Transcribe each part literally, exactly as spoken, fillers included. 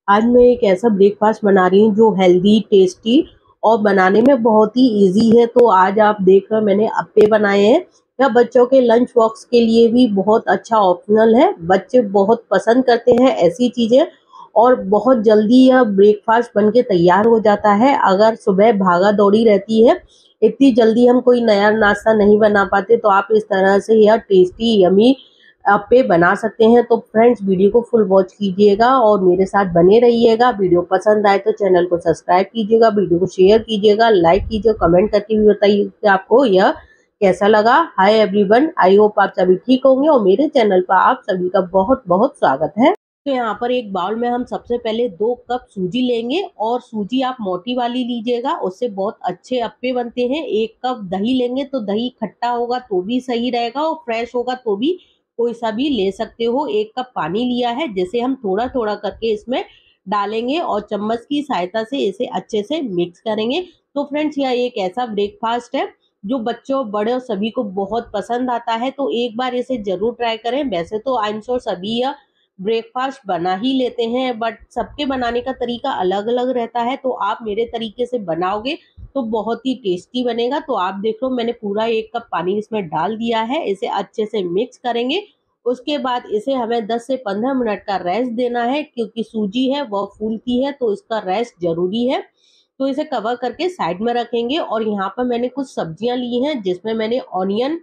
आज मैं एक ऐसा ब्रेकफास्ट बना रही हूँ जो हेल्दी, टेस्टी और बनाने में बहुत ही इजी है। तो आज आप देख रहे हो मैंने अप्पे बनाए हैं। यह बच्चों के लंच बॉक्स के लिए भी बहुत अच्छा ऑप्शनल है। बच्चे बहुत पसंद करते हैं ऐसी चीजें और बहुत जल्दी यह ब्रेकफास्ट बन के तैयार हो जाता है। अगर सुबह भागा दौड़ी रहती है, इतनी जल्दी हम कोई नया नाश्ता नहीं बना पाते, तो आप इस तरह से यह टेस्टी यमी अप्पे बना सकते हैं। तो फ्रेंड्स, वीडियो को फुल वॉच कीजिएगा और मेरे साथ बने रहिएगा। वीडियो पसंद आए तो चैनल को सब्सक्राइब कीजिएगा, वीडियो को शेयर कीजिएगा, लाइक कीजिए, कमेंट करके भी बताइए कि आपको यह कैसा लगा। हाय एवरीवन, आई होप आप सभी ठीक होंगे और मेरे चैनल पर आप सभी का बहुत बहुत स्वागत है। तो यहाँ पर एक बाउल में हम सबसे पहले दो कप सूजी लेंगे और सूजी आप मोटी वाली लीजिएगा, उससे बहुत अच्छे अप्पे बनते हैं। एक कप दही लेंगे, तो दही खट्टा होगा तो भी सही रहेगा और फ्रेश होगा तो भी कोई सा भी ले सकते हो। एक कप पानी लिया है जिसे हम थोड़ा थोड़ा करके इसमें डालेंगे और चम्मच की सहायता से इसे अच्छे से मिक्स करेंगे। तो फ्रेंड्स, यह एक ऐसा ब्रेकफास्ट है जो बच्चों बड़े सभी को बहुत पसंद आता है, तो एक बार इसे जरूर ट्राई करें। वैसे तो आई एम श्योर सभी यह ब्रेकफास्ट बना ही लेते हैं, बट सबके बनाने का तरीका अलग अलग रहता है। तो आप मेरे तरीके से बनाओगे तो बहुत ही टेस्टी बनेगा। तो आप देख लो, मैंने पूरा एक कप पानी इसमें डाल दिया है। इसे अच्छे से मिक्स करेंगे। उसके बाद इसे हमें दस से पंद्रह मिनट का रेस्ट देना है, क्योंकि सूजी है वह फूलती है तो इसका रेस्ट जरूरी है। तो इसे कवर करके साइड में रखेंगे। और यहाँ पर मैंने कुछ सब्जियां ली हैं, जिसमें मैंने ऑनियन,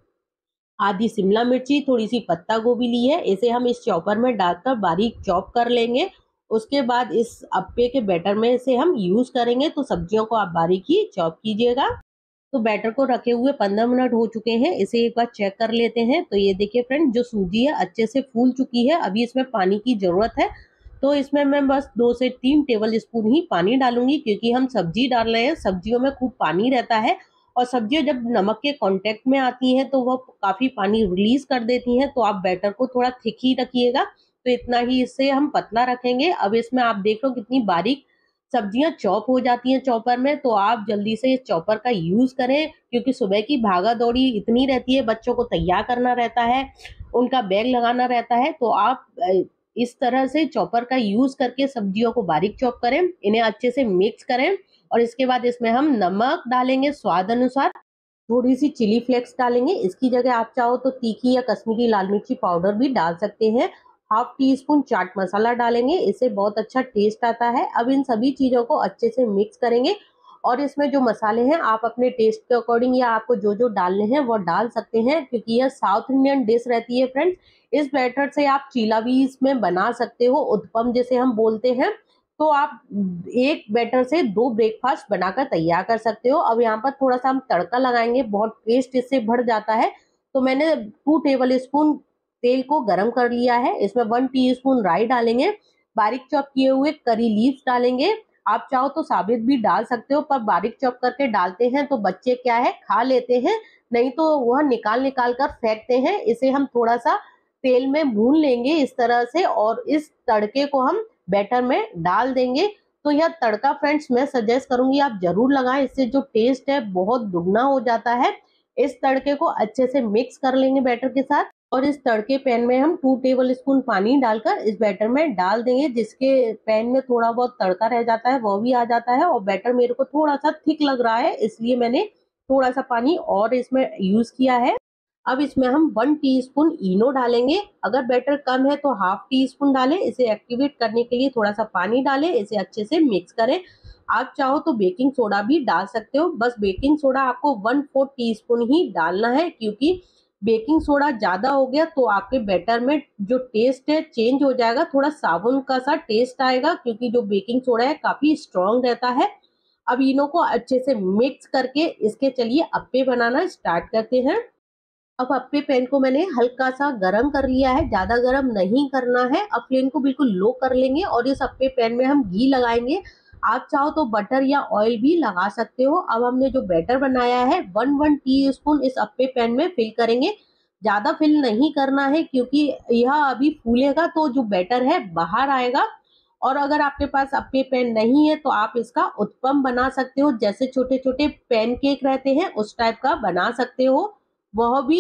आधी शिमला मिर्ची, थोड़ी सी पत्ता गोभी ली है। इसे हम इस चॉपर में डालकर बारीक चॉप कर लेंगे। उसके बाद इस अप्पे के बैटर में इसे हम यूज करेंगे। तो सब्जियों को आप बारीक ही चॉप कीजिएगा। तो बैटर को रखे हुए पंद्रह मिनट हो चुके हैं। इसे एक बार चेक कर लेते हैं। तो ये देखिए फ्रेंड, जो सूजी है अच्छे से फूल चुकी है। अभी इसमें पानी की जरूरत है, तो इसमें मैं बस दो से तीन टेबल स्पून ही पानी डालूंगी, क्योंकि हम सब्जी डाल रहे हैं। सब्जियों में खूब पानी रहता है और सब्जियां जब नमक के कांटेक्ट में आती हैं तो वह काफी पानी रिलीज कर देती हैं। तो आप बैटर को थोड़ा थिक ही रखिएगा। तो इतना ही, इससे हम पतला रखेंगे। अब इसमें आप देख लो कितनी बारीक सब्जियां चॉप हो जाती हैं चॉपर में। तो आप जल्दी से इस चॉपर का यूज करें, क्योंकि सुबह की भागा दौड़ी इतनी रहती है, बच्चों को तैयार करना रहता है, उनका बैग लगाना रहता है। तो आप इस तरह से चॉपर का यूज करके सब्जियों को बारीक चॉप करें, इन्हें अच्छे से मिक्स करें। और इसके बाद इसमें हम नमक डालेंगे स्वाद अनुसार, थोड़ी सी चिली फ्लेक्स डालेंगे। इसकी जगह आप चाहो तो तीखी या कश्मीरी लाल मिर्ची पाउडर भी डाल सकते हैं। Half teaspoon chaat masala डालेंगे, इससे बहुत अच्छा टेस्ट आता है। अब इन सभी चीजों को अच्छे से मिक्स करेंगे और इसमें जो मसाले हैं आप अपने टेस्ट के अकॉर्डिंग या आपको जो जो डालने हैं वो डाल सकते हैं, क्योंकि यह साउथ इंडियन डिश रहती है फ्रेंड्स। इस बैटर से आप चीला भी इसमें बना सकते हो, उत्पम जैसे हम बोलते हैं। तो आप एक बैटर से दो ब्रेकफास्ट बनाकर तैयार कर सकते हो। अब यहाँ पर थोड़ा सा हम तड़का लगाएंगे, बहुत टेस्ट इससे बढ़ जाता है। तो मैंने टू टेबल स्पून तेल को गरम कर लिया है। इसमें वन टीस्पून राई डालेंगे, बारीक चॉप किए हुए करी लीव्स डालेंगे। आप चाहो तो साबित भी डाल सकते हो, पर बारीक चॉप करके डालते हैं तो बच्चे क्या है खा लेते हैं, नहीं तो वह निकाल निकाल कर फेंकते हैं। इसे हम थोड़ा सा तेल में भून लेंगे इस तरह से, और इस तड़के को हम बैटर में डाल देंगे। तो यह तड़का फ्रेंड्स मैं सजेस्ट करूंगी आप जरूर लगाएं, इससे जो टेस्ट है बहुत दुगना हो जाता है। इस तड़के को अच्छे से मिक्स कर लेंगे बैटर के साथ, और इस तड़के पैन में हम टू टेबल स्पून पानी डालकर इस बैटर में डाल देंगे, जिसके पैन में थोड़ा बहुत तड़का रह जाता है वो भी आ जाता है। और बैटर मेरे को थोड़ा सा थिक लग रहा है, इसलिए मैंने थोड़ा सा पानी और इसमें यूज किया है। अब इसमें हम वन टीस्पून इनो डालेंगे। अगर बैटर कम है तो हाफ टी स्पून डालें। इसे एक्टिवेट करने के लिए थोड़ा सा पानी डालें, इसे अच्छे से मिक्स करें। आप चाहो तो बेकिंग सोडा भी डाल सकते हो, बस बेकिंग सोडा आपको वन फोर्थ टी स्पून ही डालना है, क्योंकि बेकिंग सोडा ज्यादा हो गया तो आपके बैटर में जो टेस्ट है चेंज हो जाएगा, थोड़ा साबुन का सा टेस्ट आएगा, क्योंकि जो बेकिंग सोडा है काफी स्ट्रॉन्ग रहता है। अब इनो को अच्छे से मिक्स करके इसके चलिए अप्पे बनाना स्टार्ट करते हैं। अब अप्पे पैन को मैंने हल्का सा गरम कर लिया है, ज्यादा गरम नहीं करना है। अब फ्लेम को बिल्कुल लो कर लेंगे और इस अप्पे पैन में हम घी लगाएंगे। आप चाहो तो बटर या ऑयल भी लगा सकते हो। अब हमने जो बैटर बनाया है वन वन टी स्पून इस अप्पे पैन में फिल करेंगे। ज्यादा फिल नहीं करना है, क्योंकि यह अभी फूलेगा तो जो बैटर है बाहर आएगा। और अगर आपके पास अप्पे पैन नहीं है तो आप इसका उत्पम बना सकते हो, जैसे छोटे छोटे पैन केक रहते हैं उस टाइप का बना सकते हो, वह भी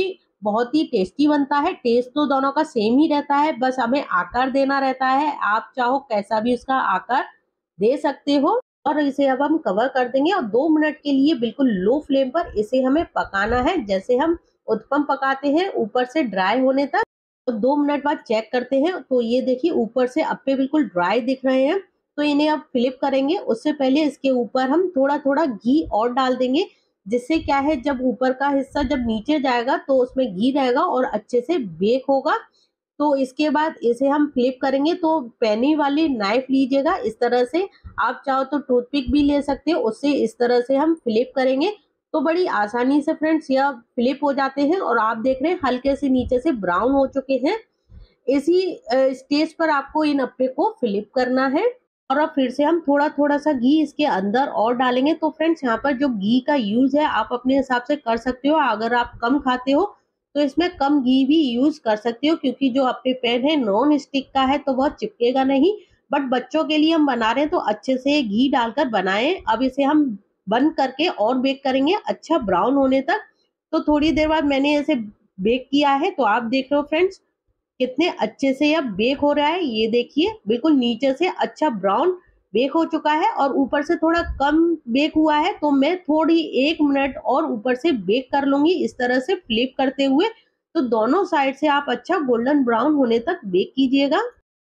बहुत ही टेस्टी बनता है। टेस्ट तो दोनों का सेम ही रहता है, बस हमें आकार देना रहता है। आप चाहो कैसा भी इसका आकार दे सकते हो। और इसे अब हम कवर कर देंगे और दो मिनट के लिए बिल्कुल लो फ्लेम पर इसे हमें पकाना है, जैसे हम उत्पम पकाते हैं ऊपर से ड्राई होने तक। तो दो मिनट बाद चेक करते हैं, तो ये देखिए ऊपर से अप्पे बिल्कुल ड्राई दिख रहे हैं। तो इन्हें अब फ्लिप करेंगे। उससे पहले इसके ऊपर हम थोड़ा थोड़ा घी और डाल देंगे, जिससे क्या है जब ऊपर का हिस्सा जब नीचे जाएगा तो उसमें घी रहेगा और अच्छे से बेक होगा। तो इसके बाद इसे हम फ्लिप करेंगे। तो पैनी वाली नाइफ लीजिएगा इस तरह से, आप चाहो तो टूथपिक भी ले सकते हो, उससे इस तरह से हम फ्लिप करेंगे तो बड़ी आसानी से फ्रेंड्स यह फ्लिप हो जाते हैं। और आप देख रहे हैं हल्के से नीचे से ब्राउन हो चुके हैं। इसी स्टेज पर आपको इन अप्पे को फ्लिप करना है। और अब फिर से हम थोड़ा थोड़ा सा घी इसके अंदर और डालेंगे। तो फ्रेंड्स यहाँ पर जो घी का यूज है आप अपने हिसाब से कर सकते हो। अगर आप कम खाते हो तो इसमें कम घी भी यूज कर सकते हो, क्योंकि जो अप्पे पैन है नॉन स्टिक का है तो बहुत चिपकेगा नहीं। बट बच्चों के लिए हम बना रहे हैं तो अच्छे से घी डालकर बनाएं। अब इसे हम बंद करके और बेक करेंगे अच्छा ब्राउन होने तक। तो थोड़ी देर बाद मैंने इसे बेक किया है, तो आप देख रहे हो फ्रेंड्स कितने अच्छे से यह बेक हो रहा है। ये देखिए बिल्कुल नीचे से अच्छा ब्राउन बेक हो चुका है और ऊपर से थोड़ा कम बेक हुआ है। तो मैं थोड़ी एक मिनट और ऊपर से बेक कर लूंगी इस तरह से फ्लिप करते हुए। तो दोनों साइड से आप अच्छा गोल्डन ब्राउन होने तक बेक कीजिएगा।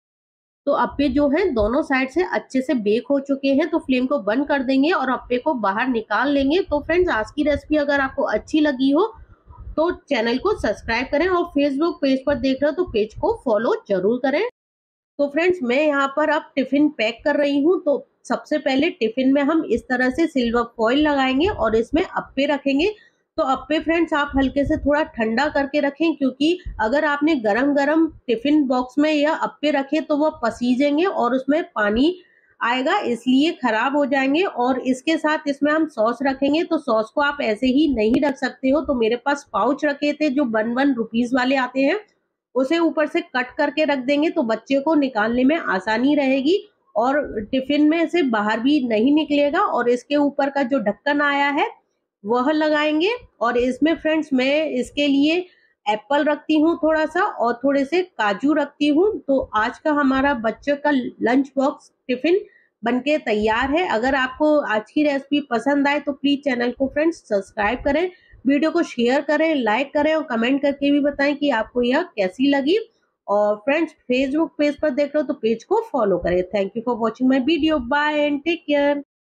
तो अप्पे जो है दोनों साइड से अच्छे से बेक हो चुके हैं। तो फ्लेम को बंद कर देंगे और अप्पे को बाहर निकाल लेंगे। तो फ्रेंड्स आज की रेसिपी अगर आपको अच्छी लगी हो तो चैनल को सब्सक्राइब करें और फेसबुक पेज पर देख रहे हो तो पेज को फॉलो जरूर करें। तो फ्रेंड्स मैं यहाँ पर अब टिफिन पैक कर रही हूँ। तो सबसे पहले टिफिन में हम इस तरह से सिल्वर फॉइल लगाएंगे और इसमें अप्पे रखेंगे। तो अप्पे फ्रेंड्स आप हल्के से थोड़ा ठंडा करके रखें, क्योंकि अगर आपने गरम गरम टिफिन बॉक्स में यह अप्पे रखे तो वो पसीजेंगे और उसमें पानी आएगा, इसलिए खराब हो जाएंगे। और इसके साथ इसमें हम सॉस रखेंगे। तो सॉस को आप ऐसे ही नहीं रख सकते हो। तो मेरे पास पाउच रखे थे जो वन वन रुपीज वाले आते हैं, उसे ऊपर से कट करके रख देंगे तो बच्चे को निकालने में आसानी रहेगी और टिफिन में से बाहर भी नहीं निकलेगा। और इसके ऊपर का जो ढक्कन आया है वह लगाएंगे। और इसमें फ्रेंड्स मैं इसके लिए एप्पल रखती हूँ थोड़ा सा और थोड़े से काजू रखती हूँ। तो आज का हमारा बच्चों का लंच बॉक्स टिफिन बनके तैयार है। अगर आपको आज की रेसिपी पसंद आए तो प्लीज चैनल को फ्रेंड्स सब्सक्राइब करें, वीडियो को शेयर करें, लाइक करें और कमेंट करके भी बताएं कि आपको यह कैसी लगी। और फ्रेंड्स फेसबुक पेज पर देख रहे हो तो पेज को फॉलो करें। Thank you for watching my video. Bye and take care.